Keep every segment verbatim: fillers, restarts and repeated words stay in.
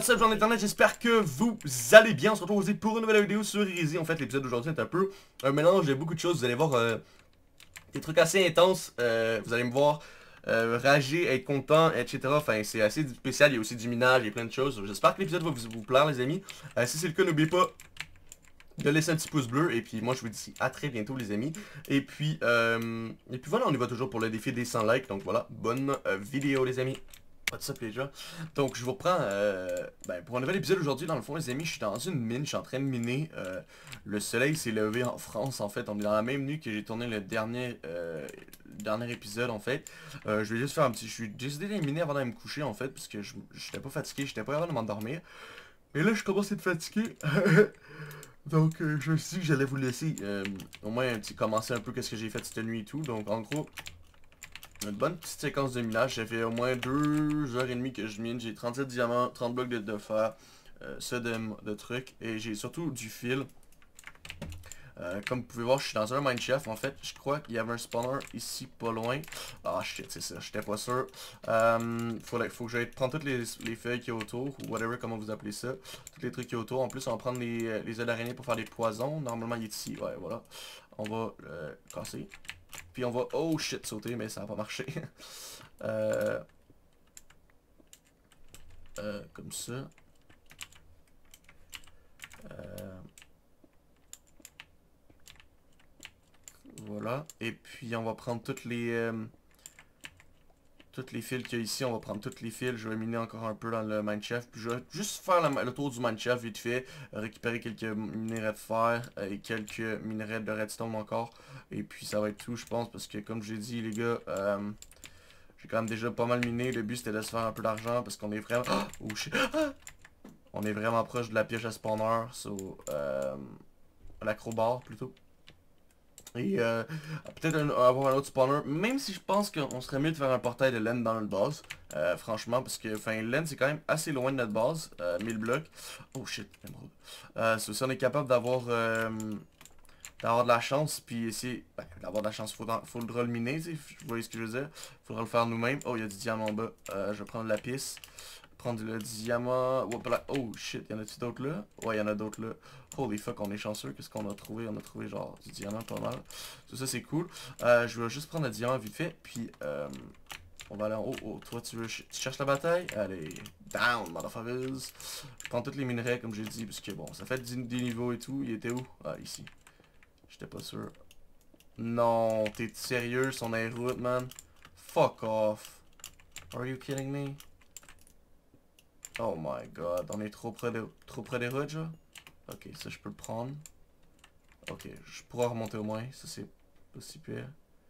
What's up, gens d'internet, j'espère que vous allez bien. On se retrouve aussi pour une nouvelle vidéo sur Easy. En fait, l'épisode d'aujourd'hui est un peu un mélange de beaucoup de choses. Vous allez voir euh, des trucs assez intenses. Euh, vous allez me voir euh, rager, être content, et cetera. Enfin, c'est assez spécial. Il y a aussi du minage, il y a plein de choses. J'espère que l'épisode va vous, vous plaire, les amis. Euh, si c'est le cas, n'oubliez pas de laisser un petit pouce bleu. Et puis moi, je vous dis à très bientôt, les amis. Et puis, euh, et puis voilà, on y va toujours pour le défi des cent likes. Donc voilà, bonne euh, vidéo, les amis. What's up les gens? Donc je vous reprends euh, ben, pour un nouvel épisode aujourd'hui. Dans le fond, les amis, je suis dans une mine, je suis en train de miner. euh, Le soleil s'est levé en France en fait. On est dans la même nuit que j'ai tourné le dernier euh, le dernier épisode en fait. euh, Je vais juste faire un petit... Je suis décidé de miner avant d'aller me coucher en fait, parce que je j'étais pas fatigué, j'étais pas capable de m'endormir. Mais là je commence à être fatigué. Donc euh, je me suis dit que j'allais vous laisser euh, au moins un petit commencer un peu qu'est-ce que j'ai fait cette nuit et tout. Donc en gros, une bonne petite séquence de minage. Ça fait au moins deux heures et demie que je mine. J'ai trente-sept diamants, trente blocs de, de fer, euh, ça de, de trucs. Et j'ai surtout du fil. Euh, comme vous pouvez voir, je suis dans un mineshaft. En fait, je crois qu'il y avait un spawner ici pas loin. Ah shit, c'est ça, j'étais pas sûr. Euh, faut, faut que j'aille prendre toutes les, les feuilles qu'il y a autour, ou whatever, comment vous appelez ça. Tous les trucs qu'il y a autour. En plus, on va prendre les, les œufs d'araignée pour faire des poisons. Normalement, il est ici. Ouais, voilà. On va le euh, casser. Puis on va, oh shit, sauter, mais ça n'a pas marché. euh, euh, comme ça. Euh, voilà. Et puis on va prendre toutes les... Euh, toutes les fils qu'il y a ici. On va prendre toutes les fils. Je vais miner encore un peu dans le mineshaft. Puis je vais juste faire la, le tour du mineshaft vite fait. Récupérer quelques minerais de fer euh, et quelques minerais de redstone encore. Et puis ça va être tout, je pense. Parce que comme j'ai dit, les gars... Euh, j'ai quand même déjà pas mal miné. Le but c'était de se faire un peu d'argent parce qu'on est vraiment... Oh shit! On est vraiment proche de la piège à spawner. So, euh, l'acrobar plutôt. Et euh, peut-être avoir un autre spawner. Même si je pense qu'on serait mieux de faire un portail de laine dans notre base. Euh, franchement, parce que enfin, laine c'est quand même assez loin de notre base. Euh, mille blocs. Oh shit, émeraude. Euh, so, si on est capable d'avoir... Euh, d'avoir de la chance, puis essayer ben, d'avoir de la chance, faudra, faudra le miner, vous voyez ce que je veux dire, faudra le faire nous-mêmes. Oh, il y a du diamant en bas, euh, je vais prendre la piste, prendre le diamant, oh shit, il y en a-tu d'autres là? Ouais, il y en a d'autres là. Holy fuck, on est chanceux, qu'est-ce qu'on a trouvé? On a trouvé genre du diamant pas mal, tout ça c'est cool. euh, Je vais juste prendre le diamant vite fait, puis euh, on va aller en haut. Oh, toi tu veux, tu cherches la bataille? Allez, down, motherfuckers. Je prends tous les minerais comme j'ai dit, parce que bon, ça fait des niveaux et tout. Il était où? Ah, ici. J'étais pas sûr. Non, t'es sérieux, son air route, man? Fuck off. Are you kidding me? Oh my god, on est trop près, de, trop près des routes, genre? Ok, ça je peux le prendre. Ok, je pourrais remonter au moins, ça c'est pas si pire.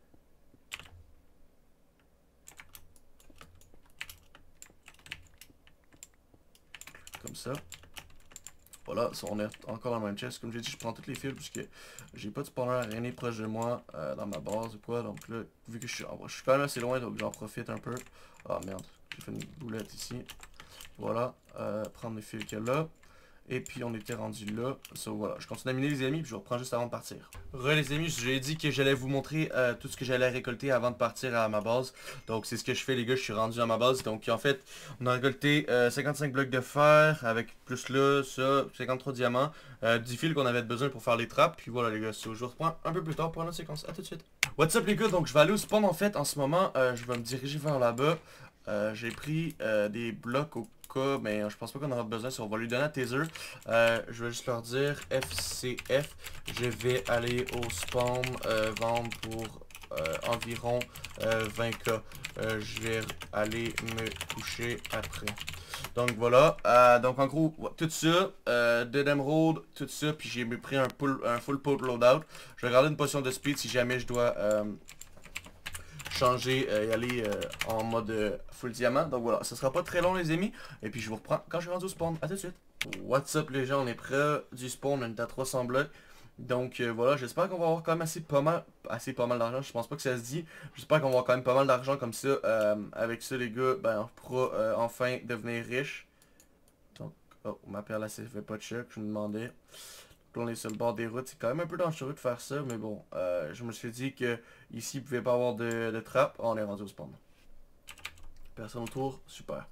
Comme ça. Voilà, on est encore dans le même chest. Comme j'ai dit, je prends toutes les fils puisque j'ai pas de spawner araignée proche de moi euh, dans ma base ou quoi. Donc là, vu que je suis, je suis quand même assez loin, donc j'en profite un peu. Ah merde, j'ai fait une boulette ici. Voilà, euh, prendre les fils qu'il y a là. Et puis on était rendu là. So, voilà, je continue à miner les amis, puis je reprends juste avant de partir. Re les amis, j'ai dit que j'allais vous montrer euh, tout ce que j'allais récolter avant de partir à ma base. Donc c'est ce que je fais les gars, je suis rendu à ma base. Donc en fait, on a récolté euh, cinquante-cinq blocs de fer, avec plus là, ça, cinquante-trois diamants, euh, dix fils qu'on avait besoin pour faire les trappes. Puis voilà les gars, so, je vous reprends un peu plus tard pour une autre séquence. À tout de suite. What's up les gars, donc je vais aller au spawn en fait en ce moment. euh, Je vais me diriger vers là-bas. euh, J'ai pris euh, des blocs au cas, mais je pense pas qu'on aura besoin, si on va lui donner un taser. Euh, je vais juste leur dire F C F. Je vais aller au spawn euh, vendre pour euh, environ euh, vingt K. Euh, je vais aller me coucher après. Donc voilà, euh, donc en gros, tout ça, euh, de l'émeraude, tout ça, puis j'ai pris un, pull, un full pot loadout. Je vais garder une potion de speed si jamais je dois euh, changer euh, et aller euh, en mode euh, full diamant. Donc voilà, ça sera pas très long les amis. Et puis je vous reprends quand je suis rendu au spawn. A tout de suite. What's up les gens, on est près du spawn, on est à trois cents blocs. Donc euh, voilà, j'espère qu'on va avoir quand même assez pas mal, assez pas mal d'argent, je pense pas que ça se dit. J'espère qu'on va avoir quand même pas mal d'argent comme ça. Euh, avec ça les gars, ben on pourra euh, enfin devenir riche. Donc, oh, ma perle là, ça fait pas de choc, je me demandais. Donc, on est sur le bord des routes, c'est quand même un peu dangereux de faire ça, mais bon, euh, je me suis dit que ici il pouvait pas avoir de, de trappe. Oh, on est rendu au spawn. Personne autour, super.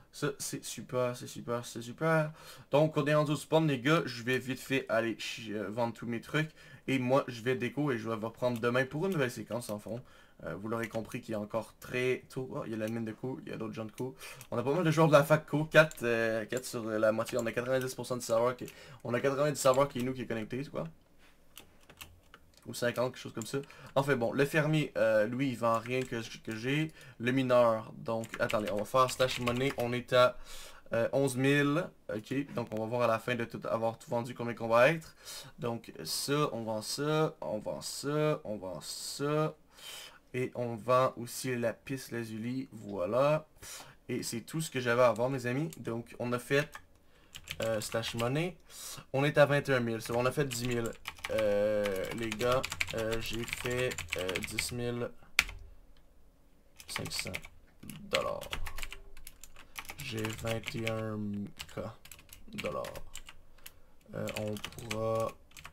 Ça, c'est super, c'est super, c'est super. Donc, on est rendu au spawn, les gars. Je vais vite fait aller euh, vendre tous mes trucs. Et moi, je vais déco et je vais vous reprendre demain pour une nouvelle séquence, en fond. Euh, vous l'aurez compris qu'il est encore très tôt. Oh, il y a la mine de co, il y a d'autres gens de co. On a pas mal de joueurs de la fac co. quatre, euh, quatre sur la moitié. On a quatre-vingt-dix pour cent du serveur qui est... On a quatre-vingt-dix serveurs qui est nous qui est connecté, c'est quoi? Ou cinquante, quelque chose comme ça. Enfin bon, le fermier, euh, lui, il vend rien que, que j'ai. Le mineur, donc, attendez, on va faire stash money. On est à euh, onze mille. Ok, donc on va voir à la fin de tout avoir tout vendu combien qu'on va être. Donc ça, on vend ça, on vend ça, on vend ça. Et on vend aussi la piste lazuli, voilà. Et c'est tout ce que j'avais à voir, mes amis. Donc on a fait euh, stash money. On est à vingt et un mille, on a fait dix mille. Euh, les gars, euh, j'ai fait euh, dix mille cinq cents dollars. J'ai vingt et un mille dollars. Euh, on pourra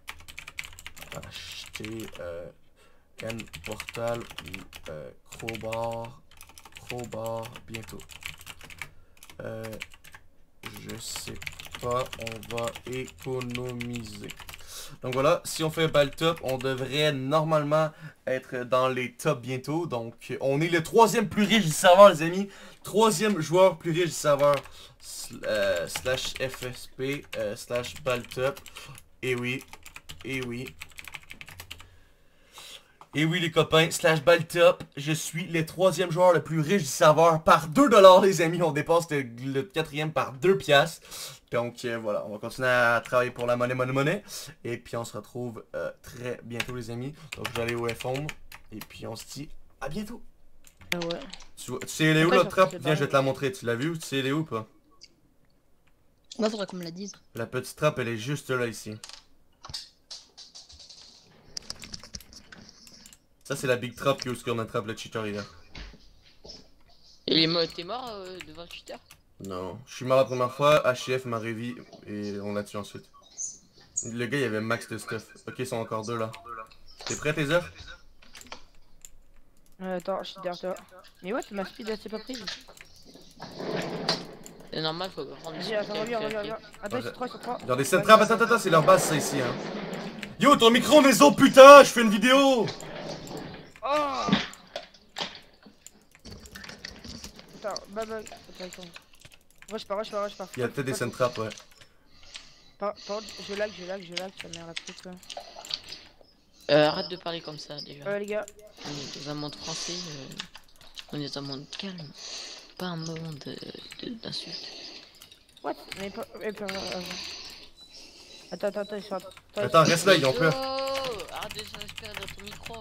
acheter euh, un portal ou euh, crowbar, crowbar bientôt. Euh, je sais pas, on va économiser. Donc voilà, si on fait bal top, on devrait normalement être dans les tops bientôt. Donc on est le troisième plus riche du serveur, les amis. Troisième joueur plus riche du serveur. Euh, slash F S P, euh, slash bal top. Et oui, et oui. Et oui les copains, slash Baltop, je suis le troisième joueur le plus riche du serveur par deux dollars les amis, on dépasse le, le quatrième par deux piastres. Donc euh, voilà, on va continuer à travailler pour la monnaie, monnaie, monnaie. Et puis on se retrouve euh, très bientôt les amis. Donc je vais aller au F un et puis on se dit à bientôt. Ah ouais. Tu, vois, tu sais elle est où l'autre trappe? Viens je vais te la montrer, tu l'as vu ou tu sais elle est où ou pas? Moi faudrait qu'on me la dise. La petite trappe elle est juste là ici. Ça c'est la big trap qui est où ce qu'on attrape le cheater là. Et les mots, t'es mort euh, devant le cheater? Non, je suis mort la première fois, H F m'a revi et on l'a tué ensuite. Le gars il avait max de stuff. Ok, ils sont encore deux là. T'es prêt tes œufs? Euh, attends, je suis derrière toi. Mais ouais, ma speed elle s'est pas prise. C'est normal, faut prendre Vas-y, attends, reviens, reviens, reviens. Attends, ils sont trois, ils sont trois. Regardez cette trappe, attends, attends, c'est leur base ça ici hein. Yo, ton micro maison putain, je fais une vidéo. Oh! Attends, bah bah. Attends, attends. Moi je pars, moi je pars, moi je pars. Il y a peut-être des scènes trappes, ouais. Par, par contre, je lag, je lag, je lag, ça merde la pute quoi. Euh, arrête de parler comme ça déjà. Ouais les gars. On est dans un monde français, euh, on est dans un monde calme, pas un monde euh, d'insultes. What? Mais pas. Mais pas euh... Attends, attends, attends, ils sont. Attends, Attends, reste là, ils ont peur. Oh, arrête de se respirer dans ton micro.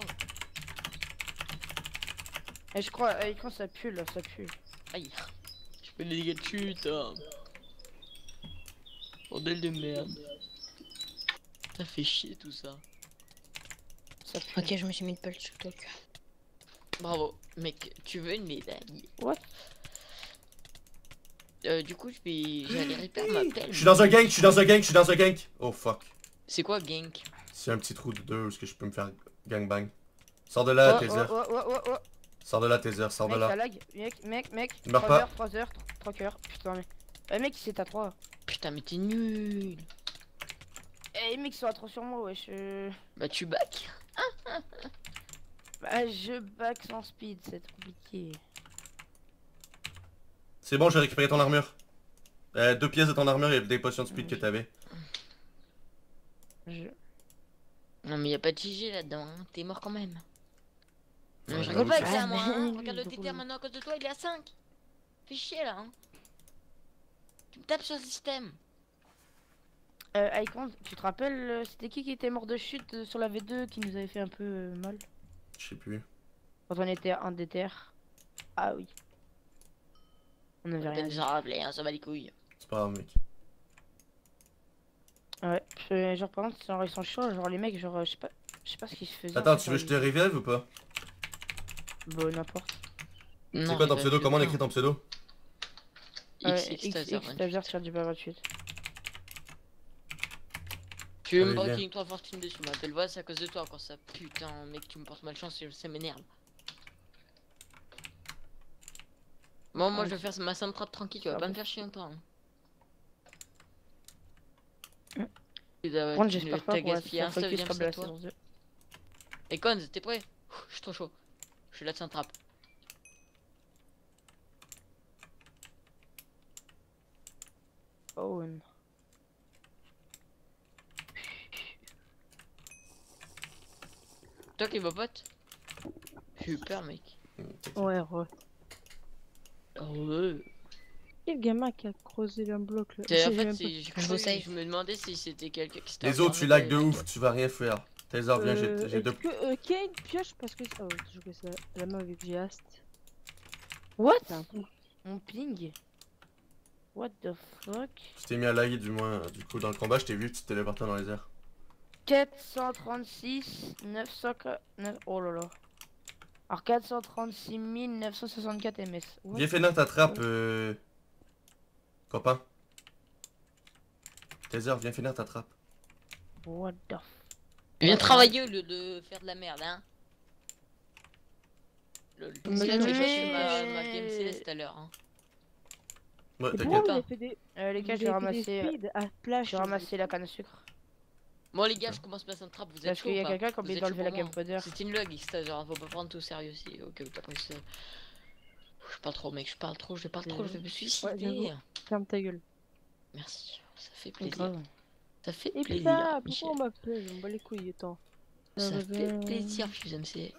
Et je crois, eh, quand ça pue là, ça pue. Aïe, je fais des dégâts de chute. Hein. Bordel de merde. Ça fait chier tout ça. Ça pue. Ok, je me suis mis une pelle sur toi. Bravo, mec, tu veux une médaille? What? Euh, du coup, je vais. J'allais réparer ma pelle. Je suis dans un gank, je suis dans un gank, je suis dans un gank. Oh fuck. C'est quoi, gank? C'est un petit trou de deux où est-ce que je peux me faire gangbang. Sors de là, Oh, tes oh, heures. oh, oh, oh, oh. Sors de là, tes heures, sors de Mec, ça là. lag. Mec, mec, mec. Meurs trois pas. heures, trois heures, trois heures. Putain, mais. Eh mec, c'est à trois. Putain, mais t'es nul. Eh mec, ils sont à trois sur moi, wesh. Euh... Bah, tu back. Bah, je back sans speed, c'est compliqué. C'est bon, j'ai récupéré ton armure. Euh, deux pièces de ton armure et des potions de speed que t'avais. Je... Non, mais y'a pas de G G là-dedans, hein. T'es mort quand même. Non, Ouais, je rigole pas avec Ah, ça, moi. Hein. mais- Regarde le T T R maintenant à cause de toi, il est à cinq. Fais chier là. Hein. Tu me tapes sur le système. Euh, Icon, tu te rappelles, euh, c'était qui qui était mort de chute euh, sur la V deux qui nous avait fait un peu euh, mal? Je sais plus. Quand on était à un D T R. Ah oui. On avait rien Peut-être dit. s'en rappeler, hein, ça va les couilles. C'est pas grave, mec. Ouais, je- genre par contre, genre, ils sont chauds, genre les mecs, genre, euh, je sais pas, je sais pas ce qu'ils se faisaient. Attends, en fait, tu veux que je te genre, revive ou pas? ils- Bon, n'importe. C'est quoi ton pseudo? Comment on écrit ton pseudo? Ouais, X, X, X, Taser, X, Taser, sur du bas vingt-huit. Tu veux me Allez, viens. breaking trois fortune dessus, ma belle voix, c'est à cause de toi encore ça. Putain, mec, tu me portes malchance, ça m'énerve. Bon, moi Ouais. je vais faire ma soundtrack tranquille, tu vas Ah pas bon. me faire chier longtemps. Hein. Mm. Tu dois- Par contre, tu j'espère ne- pas T'as qu'on va gaspillé se un faire stuff, focus viens comme la c'est toi. saison deux. Et Cons, t'es prêt? Ouh, je suis trop chaud. Je suis là de soundtrap. Owen. Toi qui va pote? J'ai eu peur, mec. Ouais, ouais. Oh, ouais. Quel gamin qui a creusé un bloc là? C'est- Je En sais fait, même c'est- j'ai Un cru- beau save. je me demandais si c'était quelqu'un qui s'était Les autres, tu enfermé lag de dans les ouf, tu vas rien faire. Taser, viens, j'ai Euh, j'ai deux. Est-ce que euh, qu'il y a une pioche parce que oh je que ça la main avec Géast. What? C'est un peu. Mon ping? What the fuck? Je t'ai mis à laguer du moins, euh, du coup, dans le combat, je t'ai vu, tu te téléportais dans les airs. quatre cent trente-six neuf cent neuf. Oh là là. Alors quatre cent trente-six mille neuf cent soixante-quatre M S. What? Viens finir ta trappe, euh... copain. Taser, viens finir ta trappe. What the f... Viens travailler au lieu de faire de la merde, hein. Lol. Mais C'est là que j'ai mais- fait ma, ma game C S tout à l'heure. Hein. Ouais, Et t'inquiète. pourquoi vous pas. avez fait des. Euh, les gars, vous je vais avez fait des ramasser. speeds à plage. Je vais ramasser la canne à sucre. Bon les gars, je commence ma soundtrap, vous êtes Parce chaud qu'il y ou a pas? quelqu'un qui a Vous oublié êtes d'enlever chaud la pour moi game podder. C'est une log, c'est genre faut pas prendre tout sérieux aussi. Ok, t'as pris ça. Je parle trop mec, je parle trop, je parle trop, je vais me suicider. j'avoue. Ferme ta gueule. Merci, ça fait plaisir. Grave. Ça fait Et plaisir, putain, Michel. pourquoi on m'appelle? Je me bats les couilles, attends. Ça Euh, fait euh, plaisir, Fuse M C.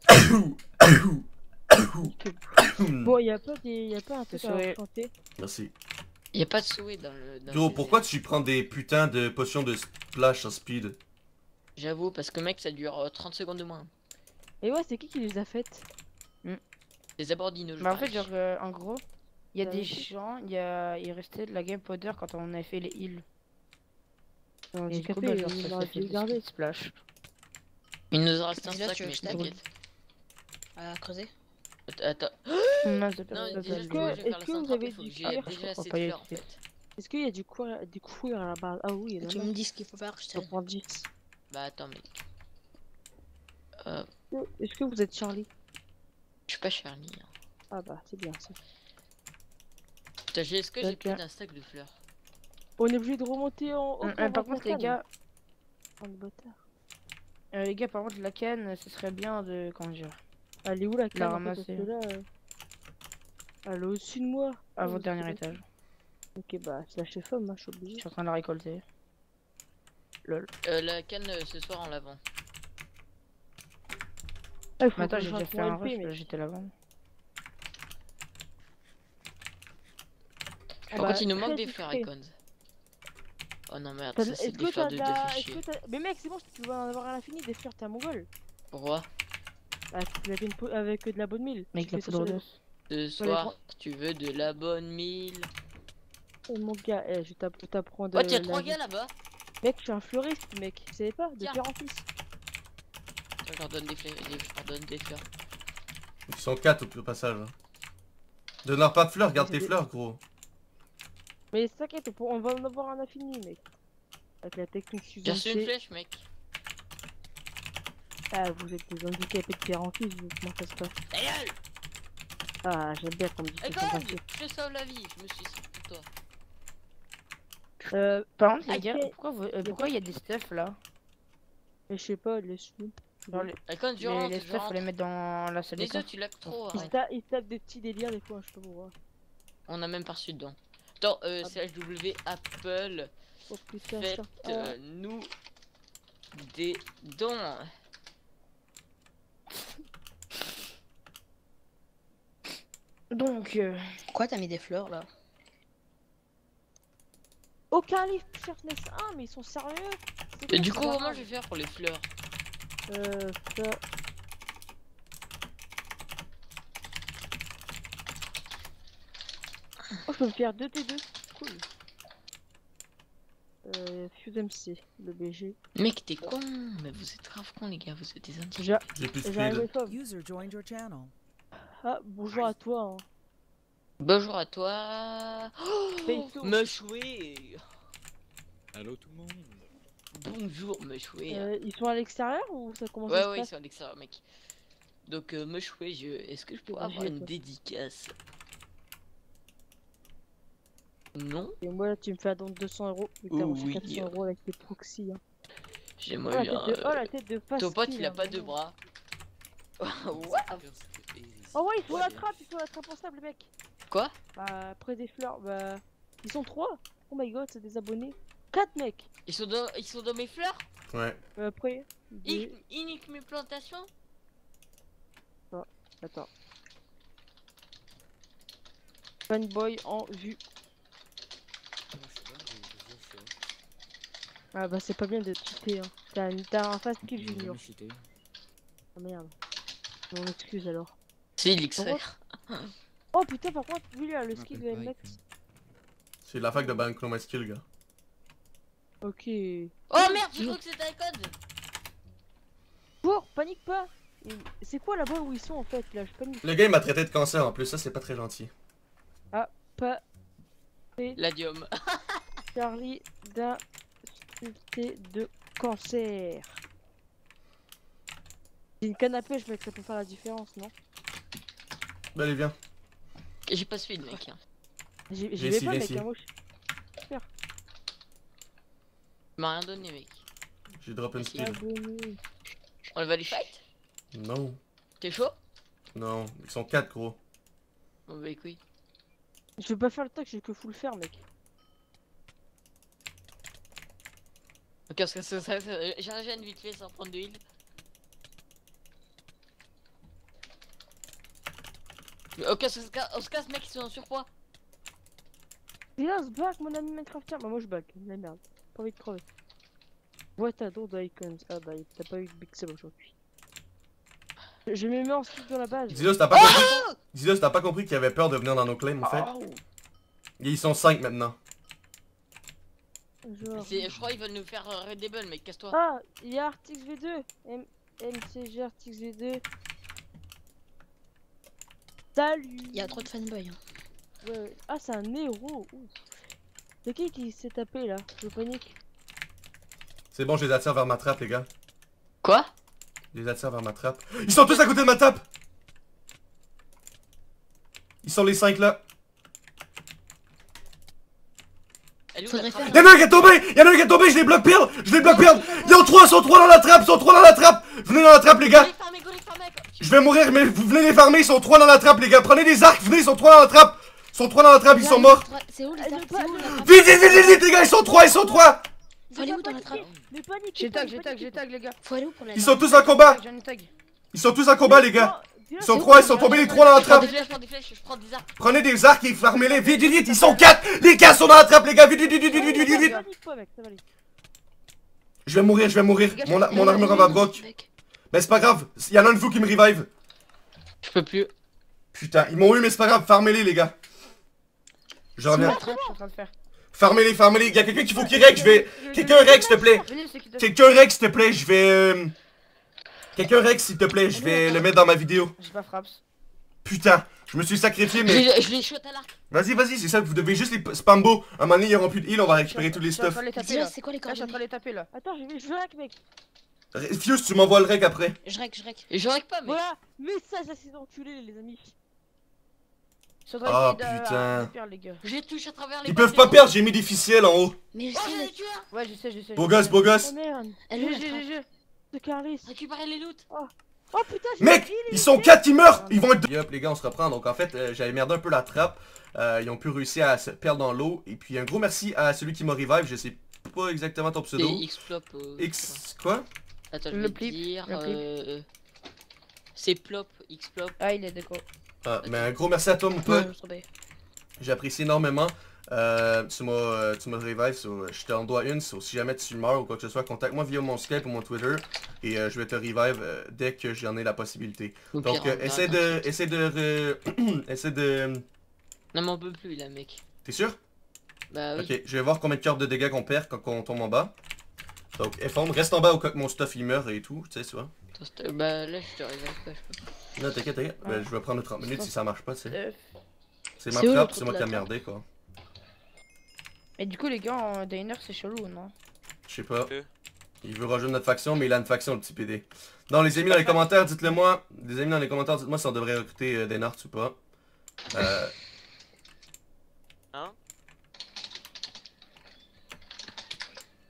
Bon, y'a pas des. Y'a pas un truc C'est à vrai. chanter. Merci. Y'a pas de souhait dans le. Dans Gros, le pourquoi désert. tu prends des putains de potions de splash en speed? J'avoue, parce que mec, ça dure euh, trente secondes de moins. Et ouais, c'est qui qui les a faites? Les abordinos, je Bah en fait, parie. genre, euh, en gros, il y a Bah, des oui. gens, il y a... il restait de la game podder quand on avait fait les heals. C'est Et du coup, handicapé, bah, genre, il ça aurait s'est dû fait le garder. des splash. Il nous en reste un Et là, sac, tu veux mais que je t'aide t'inquiète. À creuser. Attends. Mince, de Non, personne. déjà, je Est-ce vais que- je vais faire est-ce la que vous soundtrack, avez il faut du que j'ai cuir déjà Je assez crois de pas y fleurs en aller. fait. Est-ce qu'il y a du cuir, du cuir à la base? Ah oui, il y en a Tu là. me dis ce qu'il faut faire, je Je t'aide. prends dix. Bah attends mec. Euh, Est-ce que vous êtes Charlie? je suis pas Charlie. Hein. Ah bah, c'est bien ça. Putain, j'ai- est-ce que j'ai D'accord. plus d'un stack de fleurs? On est obligé de remonter en haut. Hum, pour euh, par avoir contre, la les canne. gars, Oh, le bâtard. euh, les gars, par contre, la canne, ce serait bien de. Comment dire? Elle est où la canne en fait, ramasser. parce que là, euh, elle est au-dessus de moi. À Oh, votre c'est dernier bon. étage. Ok, bah, c'est la chef-homme, hein, je suis Je obligé. suis en train de la récolter. Lol. Euh, la canne euh, ce soir en lavant. Ah, il faut Mais attends, que j'ai je déjà fasse fait mon un L P, rush, mais- là, j'étais là-bas. Ah Par bah, contre, il nous très manque des fleurs, discret. Icons. Oh non, merde, T'as- ça c'est Est-ce des que fleurs t'as de, de de la... fait est-ce chier. que t'as- Mais mec, c'est bon, tu vas en avoir à l'infini des fleurs, t'es un mongol. Pourquoi? Ah, tu l'avais une po- avec de la bonne mille. Mec, Tu la fais ça poudre sur les- d'os. Ce les soir, tu veux de la bonne mille. Oh, mon gars, eh, je t'app- t'apprends de. Oh, tiens, la trois vie. gars là-bas. Mec, je suis un fleuriste, mec. Tu savais pas? De Tiens. père en fils. Je leur donne des fleurs. Je leur donne des fleurs. Ils sont quatre au passage. Hein. Donne-leur pas de fleurs, garde Mais tes c'est des- fleurs, gros. Mais t'inquiète, pour- on va en avoir un infini, mec. Avec la technique J'ai Suzanne reçu une C. flèche, mec. Ah, vous êtes des handicapés de père en fils, vous, comment ça se passe? Ta gueule! Ah, j'aime bien qu'on me dise Eh, que c'est Code, passé. je te sauve la vie. Je me suicide pour toi. Euh, Par contre, les Ok. gars, pourquoi vous- euh, pourquoi il y a des stuff là? mais je sais pas, laisse-nous. Genre, les, Icon, je les, rentre, les je stuff, faut les rentre. mettre dans la salle des Les coffres. autres, tu laques trop, Ils se arrête. ta- ils se tapent des petits délires des fois, je sais pas pourquoi. On a même pas reçu dedans. Attends, euh, Ah. C H W Apple, Oh putain, ça. Ah. faites-nous des dons. Donc, euh, Pourquoi t'as mis des fleurs là? Aucun livre Sharpness un, mais ils sont sérieux? C'est Et quoi du ce coup, bazar? comment je vais faire pour les fleurs? Euh, ça. Oh, je peux me faire deux T deux. Cool. Euh, Fuse M C, le B G. Mec, t'es con. Mais vous êtes grave con, les gars. Vous êtes des indiens. J'a- J'ai plus de J'arrive speed. les femmes. User joined your channel. Ah, bonjour à toi. Hein. Bonjour à toi. Oh, Peito. Mechoué. Allô tout le monde. Bonjour, Mechoué. Euh, ils sont à l'extérieur ou ça commence Ouais, à se ouais, ils passer? sont à l'extérieur, mec. Donc, euh, Mechoué, je... est-ce que je pourrais Ouais, avoir j'ai une peur. dédicace Non. Et moi, tu me fais un don de deux cents euros. Et t'as Oh, reçu oui. quatre cents euros avec tes proxys. Hein. J'ai Oh, moi la eu tête un. de, oh euh, la tête de face. Ton pote il a pas deux bras. What? Oh ouais, ils sont la trappe, ils sont la trappe en sable, les mecs. Quoi? Bah, près des fleurs, bah. Ils sont trois. Oh my god, c'est des abonnés. Quatre mecs. Ils sont dans, ils sont dans mes fleurs? Ouais. Euh, après. Ils, Des... ils niquent mes plantations? Attends. Fanboy en vue. Ah bah c'est pas bien de cheater hein. T'as un, t'as un fast kill junior. Oh merde. Bon, on excuse alors. C'est l'X-Rare. Oh putain par contre lui là le skill de M X. C'est la fac de Bank Skill, gars. Ok. Oh merde, j'ai cru que c'était un code. Pour, panique pas. Et c'est quoi là-bas où ils sont en fait là, je panique Le gars il m'a traité de cancer en plus, ça c'est pas très gentil. pas. L'adium. Charlie d'insulté de cancer. C'est une canne à pêche mec, ça peut faire la différence non? Bah allez viens. J'ai pas suivi le mec. Hein. J'y Viens j'y vais ici, pas viens mec, ici. hein, moi je... Il m'a rien donné mec. J'ai drop une skill. Abonné. On va les fight? Non. T'es chaud? Non. Ils sont quatre gros. Bon bah écoute. Je veux pas faire le talk, j'ai que full faire mec. Ok, parce que ça, ça, ça, j'ai un gène vite fait sans prendre de heal. Ok, on se casse, on se casse mec, ils sont en surpoids. Et là, se back mon ami Minecraftien. Bah moi je back, la merde. Pas envie de crever. Ouais t'as d'autres d'icons. Ah bah t'as pas eu de pixel aujourd'hui. Je- Je me mets en skill dans la base. Zilos, t'as pas compris. Zilos, t'as pas compris qu'il avait peur de venir dans nos claims en fait. Oh. Et ils sont cinq maintenant. Genre... C'est- Je crois qu'ils veulent nous faire euh, Redable mec, casse-toi. Ah, il y a Artix V deux. M MCG Artix V deux. Salut. Il y a trop de fanboys. Hein. Ouais, ouais. Ah c'est un héros. Ouf. C'est qui qui s'est tapé là? Je panique. C'est bon, je les attire vers ma trappe, les gars. Quoi? Je les attire vers ma trappe. Ils sont tous à côté de ma trappe! Ils sont les cinq là. Elle est où, Faudrait la trappe? Y'en a un qui est tombé! Y'en a un qui est tombé, je les bloque perdre! Je les bloque perdre! Ils sont trois, ils sont trois dans la trappe, ils sont trois dans la trappe! Venez dans la trappe, les Go gars! les farmer, go les farmer. Je vais mourir, mais vous venez les farmer, ils sont trois dans la trappe, les gars! Prenez des arcs, venez, ils sont trois dans la trappe! Ils sont trois dans la trappe, ils sont morts! C'est où les Elle arcs? est pas- C'est où la trappe? Vite, vite, vite, vite, vite, les gars, ils sont trois, ils sont trois! Faut aller où dans la trappe? Mais panique. J'ai tag, j'ai tag, j'ai tag les gars. Faut aller où pour la Ils sont tous en combat! J'en ai tag. Ils sont tous en combat, les gars! Ils sont trois, ils sont tombés les trois dans la Je prends trappe! des flèches, je prends des flèches, je prends des arcs. Prenez des arcs et farmez-les, vite, vite, vite, ils sont quatre! Les gars sont dans la trappe, les gars, vite, vite, vite, vite, vite, vite, vite, vite! Panique pas mec, ça va aller. Je vais mourir, je vais mourir, mon, mon armure va broc. Mec. Mais c'est pas grave, y'en a un de vous qui me revive. Je peux plus. Putain, ils m'ont eu, mais c'est pas grave, farmez-les, les gars. Je reviens. Je suis en train de faire. Farmez-les, farmez-les, y'a quelqu'un qu'il faut qu'il règle, je vais... Quelqu'un règle, s'il te plaît. Venez, c'est qui te... Quelqu'un règle, s'il te plaît, je vais... euh, Quelqu'un règle, s'il te plaît, je vais le mettre dans ma vidéo. J'ai pas fraps. Putain, je me suis sacrifié, mais... Je, je les shot à l'arc. Vas-y, vas-y, c'est ça, vous devez juste les spambo. Un moment donné, ils auront plus de heal, on va récupérer tous les Je suis en stuff. train de les taper Dis-moi, là. c'est quoi les Là, je suis en train de coordonnées? les taper là. Attends, je vais je rack mec. Fius, tu m'envoies le règle après. Je rec, je rec. Et je règle pas mec. Voilà, message à ces enculés les amis. Je suis en train Ah, d'essayer de- putain. de perdre les gars. Je les touche à travers les Ils balles peuvent pas des perdre, j'ai mis des ficelles en haut. Mais Oh, si, j'ai mais- des tueurs. Ouais, je sais, je sais. Beau je gosse, sais. beau gosse. Oh merde. Elle est où G la G trappe? G G. De Carlis. Récupérer les loots. Oh putain, j'ai Mec, heal, ils sont quatre qui meurent. Ils vont être... Yup, les gars, on se reprend. Donc en fait, euh, j'avais merdé un peu la trappe. Euh, ils ont pu réussir à se perdre dans l'eau. Et puis un gros merci à celui qui m'a revive. Je sais pas exactement ton C'est pseudo. X-Plop. euh, X... Quoi? Attends, je Le vais te plip, dire. le plip. euh, C'est Plop, X-Plop. Ah, il est déco. Ah, mais un gros merci à toi, mon pote. Non, je suis tombé. J'apprécie énormément. Euh, tu m'as euh, tu m'as revive, so, je t'en dois une. So, si jamais tu meurs ou quoi que ce soit, contacte-moi via mon Skype ou mon Twitter. Et euh, je vais te revive euh, dès que j'en ai la possibilité. Ou Donc, pire, euh, on essaie verra de... Essaie de... re- essaie de... Non, mais on peut plus là, mec. T'es sûr? Bah oui. Ok, je vais voir combien de cartes de dégâts qu'on perd quand on tombe en bas. Donc, effondre, reste en bas au cas que mon stuff il meurt et tout, tu sais, tu vois. Attends, c'est- Bah là, je te reviens pas, je peux. Non, t'inquiète, t'inquiète. Ben, je vais prendre trente minutes si ça marche pas, tu sais. Euh, C'est ma C'est où, le trappe, truc c'est moi de qui la a trappe merdé, quoi. Et du coup, les gars, en diner, c'est chelou, non? Je sais pas. Euh. Il veut rejoindre notre faction, mais il a une faction, le petit P D. Non, les amis dans les commentaires, dites-le moi. Les amis dans les commentaires, dites-moi si on devrait recruter euh, des narts ou pas. Euh... Hein?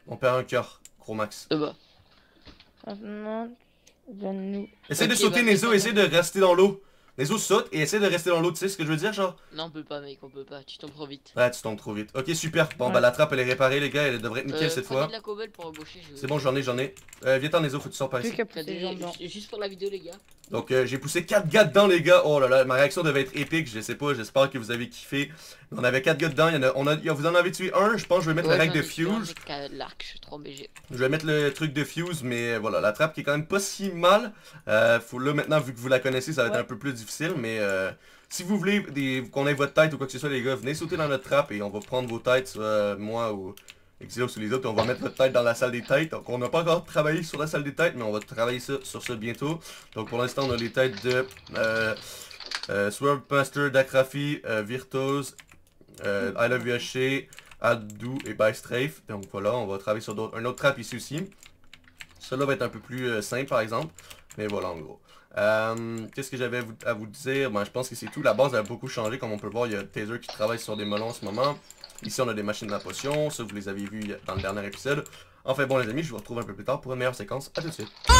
On perd un cœur, gros max. Là-bas. Maintenant, donne-nous. Essaye de Ok, sauter, bah, Nezo, c'est essaye de rester dans l'eau. Nezo saute et essaye de rester dans l'eau, tu sais ce que je veux dire, genre? Non, on peut pas, mec, on peut pas. Tu tombes trop vite. Ouais, tu tombes trop vite. Ok, super. Bon, Ouais. bah la trappe, elle est réparée, les gars, elle devrait être nickel Euh, cette prenez fois. de la cobble pour embaucher. je- C'est bon, j'en ai, j'en ai. Euh, viens-t'en, Nezo, faut que tu sors par Plus ici. qu'à T'as pousser les des- jambes dedans. ju- Juste pour la vidéo, les gars. Donc euh, j'ai poussé quatre gars dedans les gars, oh là là, ma réaction devait être épique, je sais pas, j'espère que vous avez kiffé. On avait quatre gars dedans, il y en a, on a, il y a- vous en avez tué un, je pense que je vais mettre Ouais, le règle j'en de ai tué un fuse. avec, euh, l'arc, je suis trop B G. Je vais mettre le truc de fuse, mais euh, voilà, la trappe qui est quand même pas si mal. Euh, faut là maintenant, vu que vous la connaissez, ça va être Ouais. un peu plus difficile, mais euh, si vous voulez des- qu'on ait votre tête ou quoi que ce soit les gars, venez sauter dans notre trappe et on va prendre vos têtes, soit euh, moi ou Exilos ou les autres, et on va mettre votre tête dans la salle des têtes. Donc on n'a pas encore travaillé sur la salle des têtes, mais on va travailler ça, sur ça bientôt. Donc pour l'instant on a les têtes de euh, euh, Swordmaster, Dakrafi, euh, Virtuose, euh, I Love U H C, Adou et By Strafe. Donc voilà, on va travailler sur d'autres, un autre trap ici aussi. Celui-là va être un peu plus euh, simple par exemple. Mais voilà en gros. Euh, Qu'est-ce que j'avais à vous- à vous dire? Ben, je pense que c'est tout. La base a beaucoup changé. Comme on peut le voir, il y a Taser qui travaille sur des melons en ce moment. Ici, on a des machines à potion. Ça, vous les avez vus dans le dernier épisode. Enfin bon, les amis, je vous retrouve un peu plus tard pour une meilleure séquence. À tout de suite.